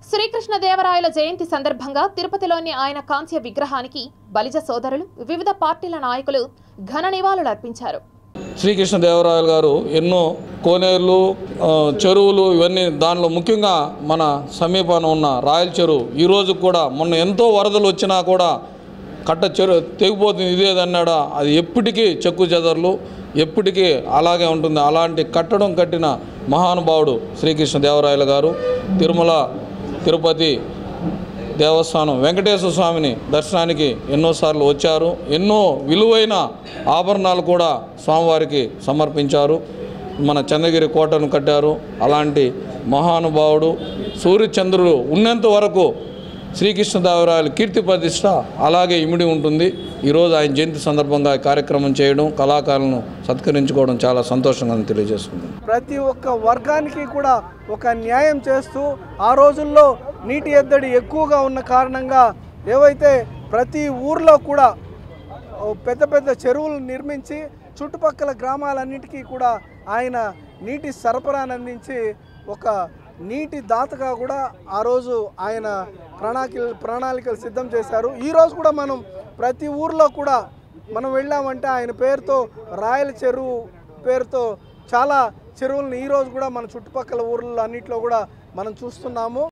శ్రీకృష్ణదేవరాయల జయంతి సందర్భంగా తిరుపతిలోని ఆయన కాంస్య విగ్రహానికి బలిజ సోదరులు వివిధ పార్టీల నాయకులు ఘన నివాళులర్పించారు. శ్రీకృష్ణదేవరాయలు గారు ఎన్నో కోనేరులు, చెరువులు ఇవన్నీ దానిలో ముఖ్యంగా మన సమీపాన ఉన్న రాయల చెరువు ఈరోజు కూడా మొన్న ఎంతో వరదలు వచ్చినా కూడా కట్ట చెరువు తెగిపోతుంది ఇదేదన్నాడా అది ఎప్పటికీ చెక్కు చెదర్లు ఎప్పటికీ అలాగే ఉంటుంది. అలాంటి కట్టడం కట్టిన మహానుభావుడు శ్రీకృష్ణదేవరాయలు గారు. తిరుమల తిరుపతి దేవస్థానం వెంకటేశ్వర స్వామిని దర్శనానికి ఎన్నోసార్లు వచ్చారు. ఎన్నో విలువైన ఆభరణాలు కూడా స్వామివారికి సమర్పించారు. మన చంద్రగిరి కోటను కట్టారు. అలాంటి మహానుభావుడు సూర్యచంద్రులు ఉన్నంత వరకు శ్రీకృష్ణదేవరాయల కీర్తి ప్రతిష్ట అలాగే ఇమిడి ఉంటుంది. ఈరోజు ఆయన జయంతి సందర్భంగా కార్యక్రమం చేయడం, కళాకారులను సత్కరించుకోవడం చాలా సంతోషంగా తెలియజేస్తుంది. ప్రతి ఒక్క వర్గానికి కూడా ఒక న్యాయం చేస్తూ ఆ రోజుల్లో నీటి ఎద్దడి ఎక్కువగా ఉన్న కారణంగా ఏవైతే ప్రతి ఊర్లో కూడా పెద్ద పెద్ద చెరువులు నిర్మించి చుట్టుపక్కల గ్రామాలన్నిటికీ కూడా ఆయన నీటి సరఫరాను అందించి ఒక నీటి దాతగా కూడా ఆ రోజు ఆయన ప్రణాళికలు సిద్ధం చేశారు. ఈరోజు కూడా మనం ప్రతి ఊర్లో కూడా మనం వెళ్ళామంటే ఆయన పేరుతో రాయల చెరువు పేరుతో చాలా చెరువులను ఈరోజు కూడా మన చుట్టుపక్కల ఊర్లలో అన్నింటిలో కూడా మనం చూస్తున్నాము.